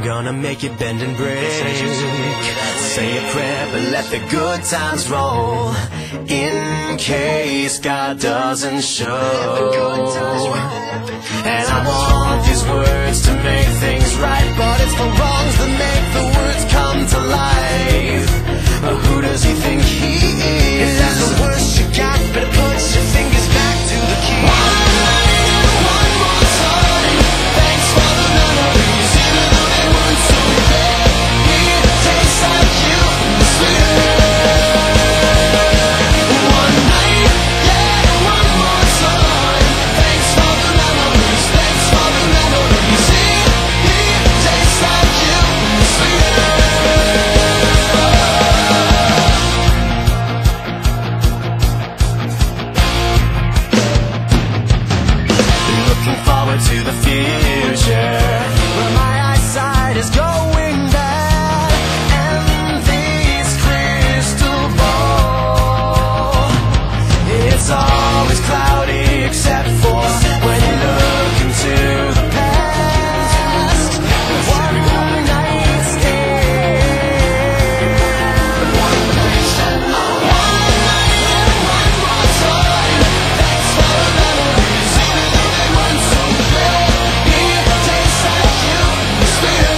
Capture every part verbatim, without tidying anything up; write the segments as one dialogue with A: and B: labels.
A: gonna make it bend and break. Say a prayer, but let the good times roll, in case God doesn't show. And I want these words to make things right, but it's the wrongs that make the words come to life. But who does he think he is? Is that the worst you got? Better put your fingers back to the key. One more time, thanks for the memories, even though they weren't so great. It tastes like you, sweeter. One night, yeah, one more time. Thanks for the memories, thanks for the memories. It tastes like you, sweeter. Looking forward to the future, where my eyesight is going bad, and this crystal ball, it's always cloudy except for when you look into the past. One night stand, one night stand, one night and one more time. Thanks for the memories, even though they weren't so great. It tastes like you, sweeter.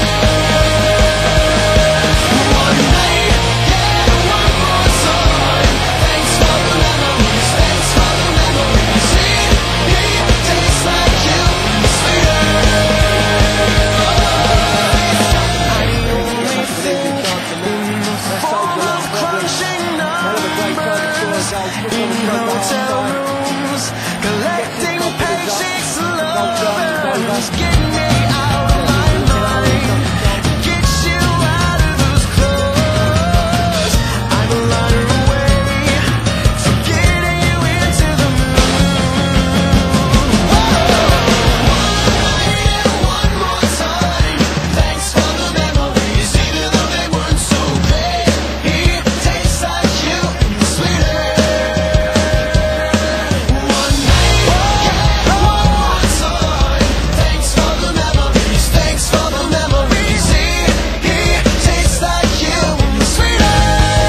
A: One night, yeah, one more time. Thanks for the memories, thanks for the memories. It tastes like you, sweeter. I only think in the form of crunching numbers in hotel rooms, collecting paychecks, lovers. Get me out of my mind, get you out of those clothes. I'm a line away from getting you into the mood. One night and one more time. Thanks for the memories, even though they weren't so great. It tastes like you, sweeter. One night, yeah, one more time. Thanks for the memories, thanks for the memories. It tastes like you, sweeter.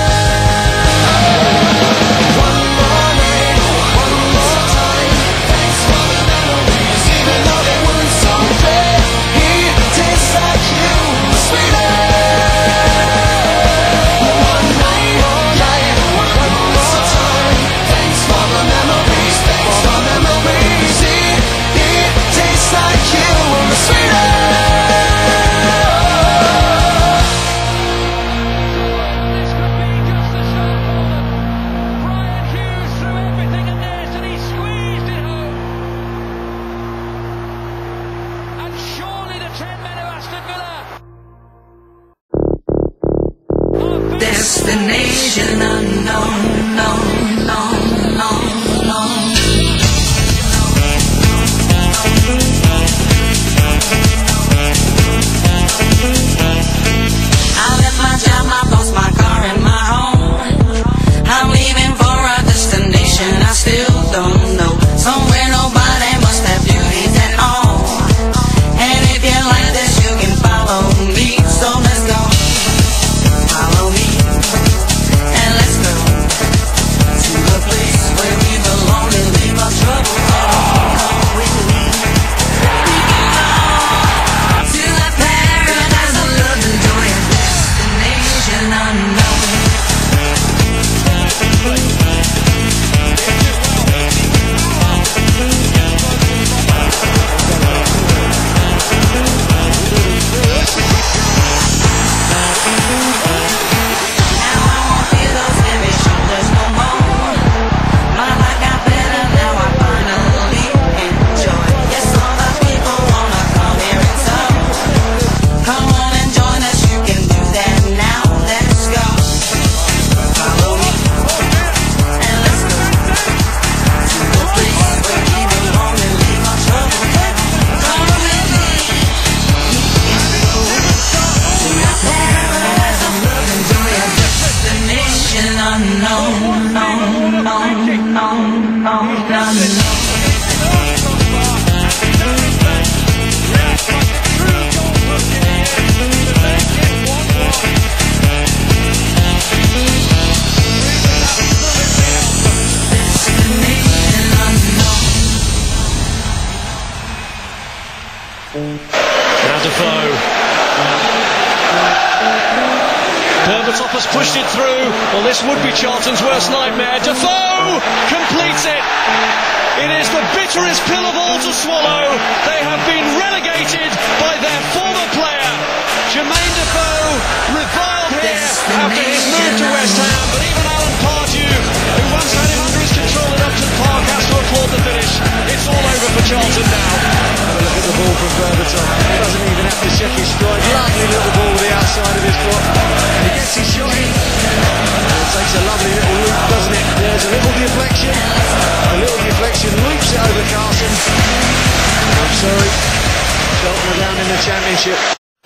A: One more night, one more time. Thanks for the memories, even though they weren't so great. It tastes like you, sweeter. One night, yeah, one more time. Thanks for the memories, thanks for the memories. It tastes like you, sweeter.
B: This could be just the start for them. Brian Hughes threw everything in net and he squeezed it home. And surely the ten men of Aston Villa are very
C: Destination unknown, known, known, known, known. I left my job, my boss, my car, and my home. I'm leaving for a destination I still don't know. Somewhere nobody must have beauties at all. And if you like this, you can follow me. So let's go. Follow me. And let's go to a place where we belong and leave our troubles alone. Come with me. We can go to a paradise of love and joy, a destination unknown. Now I won't feel those heavy shoulders no more. My life got better now, I finally enjoy. Yes, all the people wanna come here and talk. Come on and join us, you can do that now. Let's go. Follow me. And let's go to a place where we belong and leave our troubles at home. Come with me. We can go to a paradise of love and joy, a destination unknown, known, known, known, known, unknown.
B: true goal push in here.
D: pushed it through. Well, this would be Charlton's worst nightmare. Defoe completes it. It is the bitterest pill of all to swallow. They have been relegated by their former player. Jermaine Defoe reviled here after his move to West Ham, but even Alan Pardew, who once had him under his control at Upton Park, has to applaud the finish. It's all over for Charlton now.
A: Have a look at the ball from Berbatov. He doesn't even have to check his stride. Lovely little ball with the outside of his foot. And he gets his shot in. And it takes a lovely little loop, doesn't it? There's a little deflection. A little deflection loops it over Carson. I'm sorry. Charlton are down in the Championship.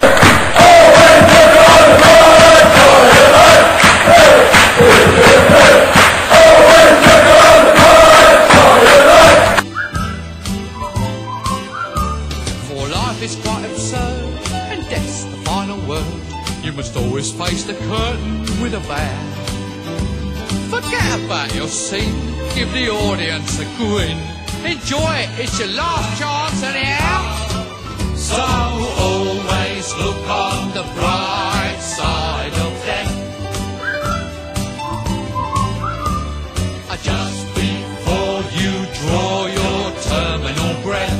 B: For life is quite absurd, and death's the final word. You must always face the curtain with a bow. Forget about your scene, give the audience a grin. Enjoy it, it's your last chance anyhow. So always look on the bright side of death. Just before you draw your terminal breath.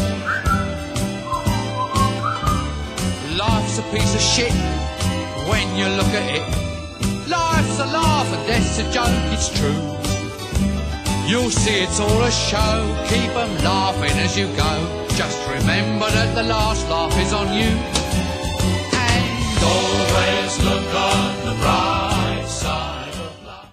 B: Life's a piece of shit when you look at it. Life's a laugh and death's a joke, it's true. You'll see it's all a show, keep 'em laughing as you go. Just remember that the last laugh is on you.